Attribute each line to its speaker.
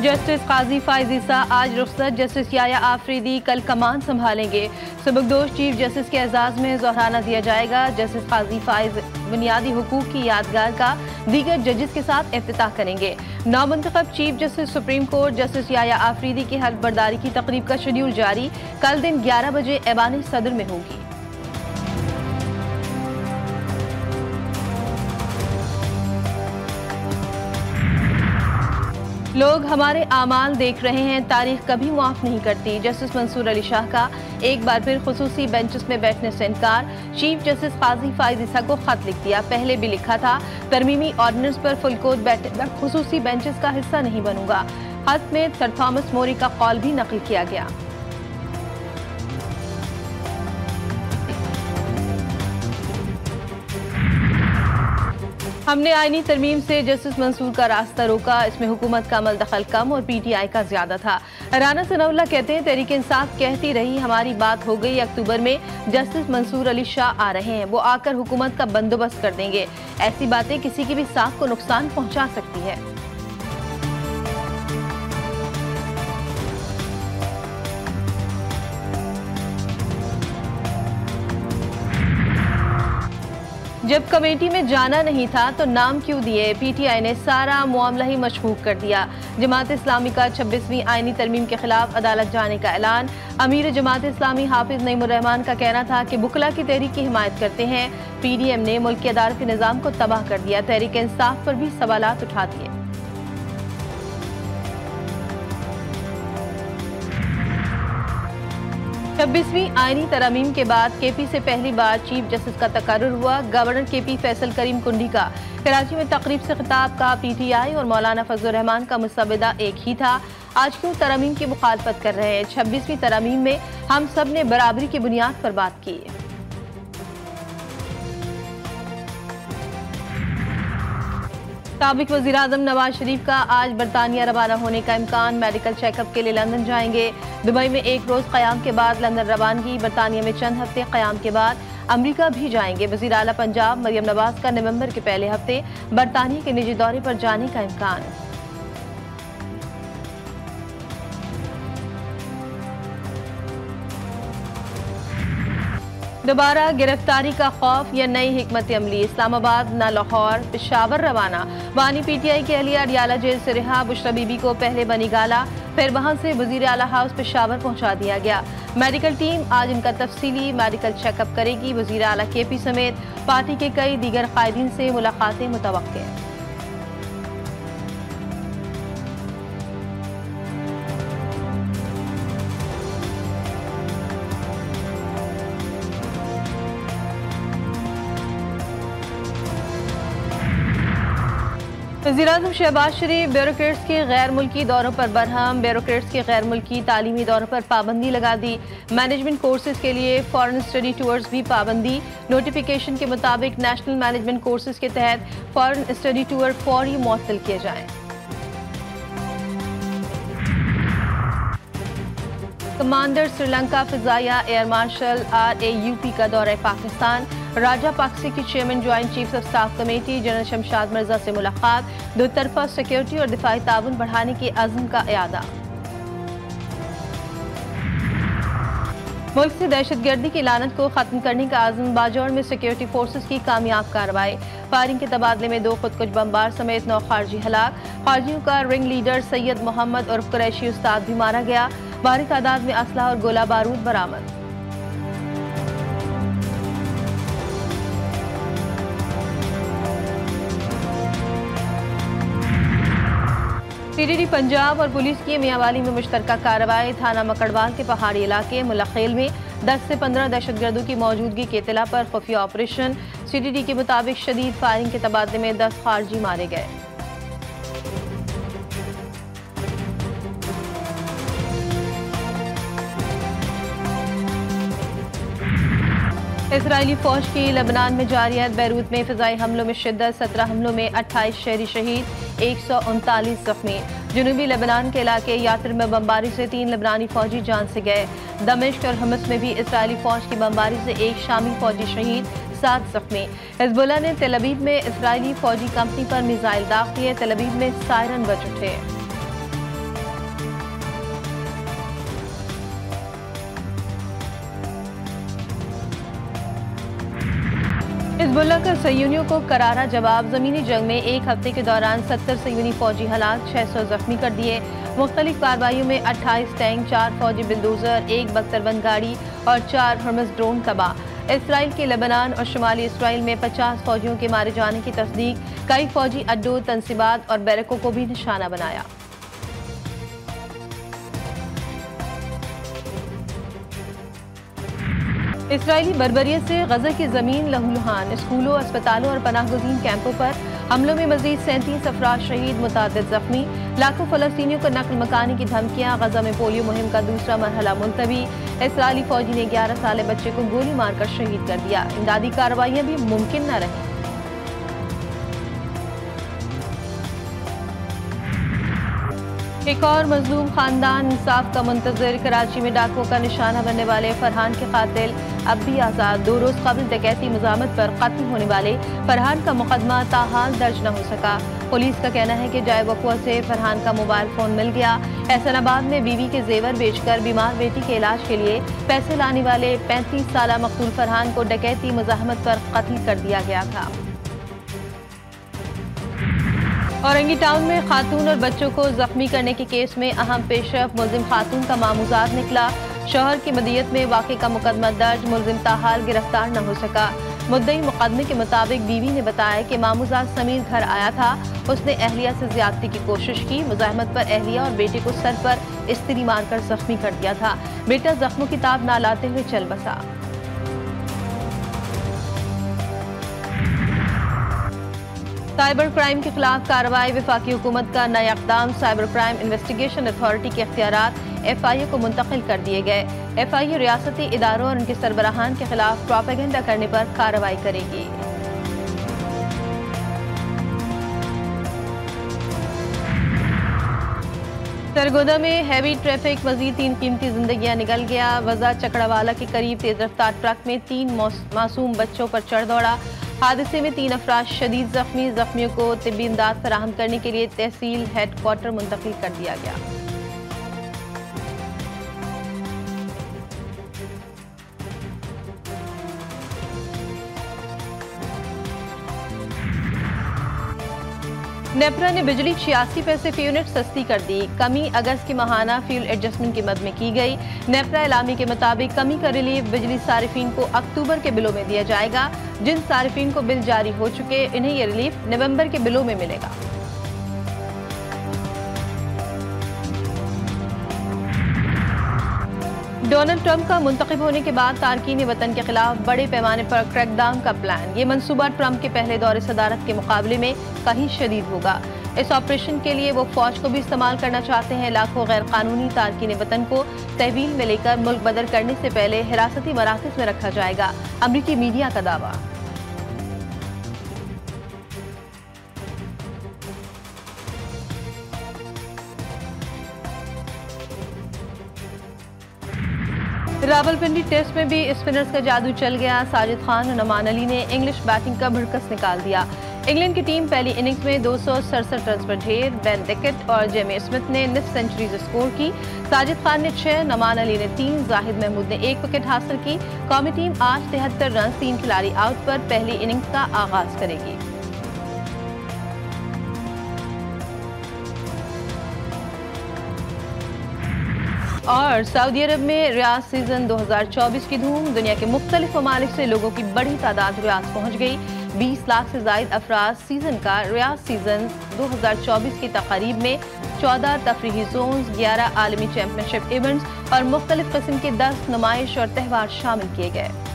Speaker 1: Justice काजी फाइज ईसा आज रुखसत, justice Yahya Afridi कल कमान संभालेंगे। सबकदोश चीफ जस्टिस के एजाज में जोहराना दिया जाएगा। जस्टिस काजी फाइज बुनियादी हुकूक की यादगार का दीगर जजेस के साथ इफ्तिताह करेंगे। नौमुंतखब chief justice supreme court justice Yahya Afridi की हल्फ बर्दारी की तकरीब का शेड्यूल जारी, कल दिन 11 बजे ऐवान सदर में होगी। लोग हमारे आमाल देख रहे हैं, तारीख कभी मुआफ नहीं करती। जस्टिस मंसूर अली शाह का एक बार फिर खुसूसी बेंचेस में बैठने से इनकार। चीफ जस्टिस काजी फाइज ईसा को खत लिख दिया, पहले भी लिखा था तरमीमी ऑर्डिनेंस पर फुलकोद बैठे खुसूसी बेंचेस का हिस्सा नहीं बनूंगा। खत में सर थॉमस मोरी का कौल भी नकल किया गया। हमने आईनी तरमीम से जस्टिस मंसूर का रास्ता रोका, इसमें हुकूमत का अमल दखल कम और PTI का ज्यादा था। राना सनाउल्लाह कहते हैं तहरीक इंसाफ कहती रही हमारी बात हो गई, अक्टूबर में जस्टिस मंसूर अली शाह आ रहे हैं, वो आकर हुकूमत का बंदोबस्त कर देंगे। ऐसी बातें किसी की भी साख को नुकसान पहुंचा सकती है। जब कमेटी में जाना नहीं था तो नाम क्यों दिए? PTI ने सारा मामला ही मशकूक कर दिया। जमात इस्लामी का 26वीं आईनी तरमीम के खिलाफ अदालत जाने का ऐलान। अमीर जमात इस्लामी हाफिज नईमुर रहमान का कहना था कि बुकला की तहरीक की हिमायत करते हैं। PDM ने मुल्क के अदालती निज़ाम को तबाह कर दिया, तहरीक इंसाफ पर भी सवालात उठा दिए। छब्बीसवीं आईनी तरमीम के बाद KP से पहली बार चीफ जस्टिस का तकर्रुर हुआ। गवर्नर KP फैसल करीम कुंडी का कराची में तकरीब से खिताब का PTI और मौलाना फजलुर रहमान का मुसवदा एक ही था। आज क्यों तरमीम की मुखालफत कर रहे हैं? 26वीं तरमीम में हम सब ने बराबरी की बुनियाद पर बात की। साबिक वज़ीर आज़म नवाज शरीफ का आज बरतानिया रवाना होने का इम्कान। मेडिकल चेकअप के लिए लंदन जाएंगे। दुबई में एक रोज क़याम के बाद लंदन रवानगी। बरतानिया में चंद हफ्ते क़याम के बाद अमरीका भी जाएंगे। वज़ीर आला पंजाब मरियम नवाज का नवंबर के पहले हफ्ते बरतानिया के निजी दौरे पर जाने का इम्कान। दोबारा गिरफ्तारी का खौफ या नई हिकमत अमली? इस्लामाबाद न लाहौर पेशावर रवाना। वानी PTI के अहलिया अडियाला जेल से रिहा। बुशरा बीबी को पहले बनीगाला, फिर वहां से वजीर आला हाउस पेशावर पहुंचा दिया गया। मेडिकल टीम आज इनका तफसीली मेडिकल चेकअप करेगी। वजीर आला KP समेत पार्टी के कई दीगर कायदीन से मुलाकातें मुतवक्के हैं। वज़ीर-ए-आज़म शहबाज शरीफ ब्यूरोक्रेट्स के गैर मुल्की दौरों पर बरहम। ब्यूरोक्रेट्स के गैर मुल्की तालीमी दौरों पर पाबंदी लगा दी। मैनेजमेंट कोर्सेज के लिए फॉरेन स्टडी टूर्स भी पाबंदी। नोटिफिकेशन के मुताबिक नेशनल मैनेजमेंट कोर्सेज के तहत फॉरेन स्टडी टूर फौरी मुअत्तल किए जाएं। कमांडर श्रीलंका फिजाइया एयर मार्शल RAUP का दौरा पाकिस्तान। राजा पाकसी की chairman joint chiefs of staff committee general Shamshad Mirza से मुलाकात। दो तरफा सिक्योरिटी और दिफाई ताउन बढ़ाने के अज़्म का इयादा। मुल्क से दहशतगर्दी की लानत को खत्म करने का आज़म। बाजौर में सिक्योरिटी फोर्सेस की कामयाब कार्रवाई। फायरिंग के तबादले में 2 खुदकुश बमबार समेत 9 खारजी हलाक। खारजियों का रिंग लीडर सैयद मोहम्मद उर्फ कुरैशी उस्ताद भी मारा गया। भारी तादाद में असलहा और गोला बारूद बरामद। TTD पंजाब और पुलिस की मियांवाली में मुश्तरका कार्रवाई। थाना मकड़वाल के पहाड़ी इलाके मुलखेल में 10 से 15 दहशतगर्दों की मौजूदगी के इत्तला पर खुफिया ऑपरेशन। CTD के मुताबिक शदीद फायरिंग के तबादले में 10 खारजी मारे गए। इसराइली फौज की लेबनान में जारियत। बैरूत में फिजाई हमलों में शिद्दत। 17 हमलों में 28 शहरी शहीद, 139 जख्मी। जनूबी लेबनान के इलाके यातिर में बमबारी से 3 लेबनानी फौजी जान से गए। दमिश्क और हमस में भी इसराइली फौज की बमबारी से 1 शामी फौजी शहीद, 7 जख्मी। हिजबुल्लाह ने तेल अवीव में इसराइली फौजी कंपनी पर मिसाइल दाग दिए। तेल अवीव में सायरन बज उठे। हिजबुल्लाह का सयूनियों को करारा जवाब। जमीनी जंग में एक हफ्ते के दौरान 70 सयूनी फौजी हलाक, 600 जख्मी कर दिए। मुख्तलिफ कार्रवाइयों में 28 टैंक, 4 फौजी बिल्डोजर, 1 बख्तरबंद गाड़ी और 4 हर्मस ड्रोन तबाह। इसराइल के लेबनान और शुमाली इसराइल में 50 फौजियों के मारे जाने की तस्दीक। कई फौजी अड्डों, तंसीबात और बैरकों को भी निशाना बनाया। इसराइली बर्बरियत से गजा की जमीन लहूलुहान। स्कूलों, अस्पतालों और पनाहगजीन कैंपों पर हमलों में मजीद 37 अफराद शहीद, मुतादिद जख्मी। लाखों फलस्तीनियों को नकल मकानी की धमकियां। गजा में पोलियो मुहिम का दूसरा मरहला मुलतवी। इसराइली फौजी ने 11 साल बच्चे को गोली मारकर शहीद कर दिया। इमदादी कार्रवाइयां भी मुमकिन न रही। एक और मजलूम खानदान इंसाफ का मुंतजर। कराची में डाकुओं का निशाना बनने वाले फरहान के कातिल अब भी आज़ाद। 2 रोज कबल डकैती मज़ामत पर कत्ल होने वाले फरहान का मुकदमा ताहाल दर्ज न हो सका। पुलिस का कहना है कि जाए वक़्वा से फरहान का मोबाइल फ़ोन मिल गया। एहसनाबाद में बीवी के जेवर बेचकर बीमार बेटी के इलाज के लिए पैसे लाने वाले 35 साला मकतूल फरहान को डकैती मज़ाहमत पर कत्ल कर दिया गया था। औरंगी टाउन में खातून और बच्चों को जख्मी करने के केस में अहम पेशरफ। मुलजिम खातून का मामूजात निकला। शौहर की मदियत में वाक़े का मुकदमा दर्ज। मुलजिम ताहाल गिरफ्तार न हो सका। मुद्दई मुकदमे के मुताबिक बीवी ने बताया कि मामूजात समीर घर आया था। उसने अहलिया से ज्यादती की कोशिश की। मुज़ाहमत पर अहलिया और बेटे को सर पर इस्त्री मारकर जख्मी कर दिया था। बेटा जख्मों की ताब ना लाते हुए चल बसा। साइबर क्राइम के खिलाफ कार्रवाई। वफाकी हुकूमत का नया इक़दाम। साइबर क्राइम इन्वेस्टिगेशन अथॉरिटी के इख्तियारात FIA को मुंतकिल कर दिए गए। FIA रियासती इदारों और उनके सरबराहान के खिलाफ प्रोपेगेंडा करने पर कार्रवाई करेगी। सरगोदा में हैवी ट्रैफिक, मजीद 3 कीमती जिंदगियां निकल गया। वज़ा चकड़ावाला के करीब तेज रफ्तार ट्रक में 3 मासूम बच्चों पर चढ़ दौड़ा। हादसे में 3 अफराद शदीद जख्मी। जख्मियों को तिब्बी इमदाद फराहम करने के लिए तहसील हेडक्वार्टर मुंतकिल कर दिया गया। नेपरा ने बिजली 86 पैसे फी यूनिट सस्ती कर दी। कमी अगस्त की माहाना फ्यूल एडजस्टमेंट की मद में की गई। नेपरा एलामी के मुताबिक कमी का रिलीफ बिजली सारिफीन को अक्टूबर के बिलों में दिया जाएगा। जिन सारिफीन को बिल जारी हो चुके इन्हें यह रिलीफ नवंबर के बिलों में मिलेगा। डोनाल्ड ट्रंप का मुंतखब होने के बाद तारकीन वतन के खिलाफ बड़े पैमाने पर क्रैकडाउन का प्लान। ये मंसूबा ट्रंप के पहले दौरे सदारत के मुकाबले में कहीं शदीद होगा। इस ऑपरेशन के लिए वो फौज को भी इस्तेमाल करना चाहते हैं। लाखों गैर कानूनी तारकीन वतन को तहवील में लेकर मुल्क बदर करने से पहले हिरासती मराकज़ में रखा जाएगा। अमरीकी मीडिया का दावा। रावलपिंडी टेस्ट में भी स्पिनर्स का जादू चल गया। साजिद खान और नमान अली ने इंग्लिश बैटिंग का भड़कस निकाल दिया। इंग्लैंड की टीम पहली इनिंग्स में 267 रन पर ढेर। बेन डिकेट और जेमी स्मिथ ने निफ सेंचुरीज स्कोर की। साजिद खान ने 6, नमान अली ने 3, जाहिद महमूद ने 1 विकेट हासिल की। कौमी टीम आज 73 रन 3 खिलाड़ी आउट पर पहली इनिंग्स का आगाज करेगी। और सऊदी अरब में रियाज सीजन 2024 की धूम। दुनिया के मुख्तलिफ ममालिक से लोगों की बड़ी तादाद रियाज पहुंच गई। 20 लाख से जायद अफराद सीजन का रियाज सीजन 2024 की तकारीब में 14 तफरीही जोन्स, 11 आलमी चैंपियनशिप इवेंट्स और मुख्तलिफ किस्म के 10 नुमाइश और त्यौहार शामिल किए गए।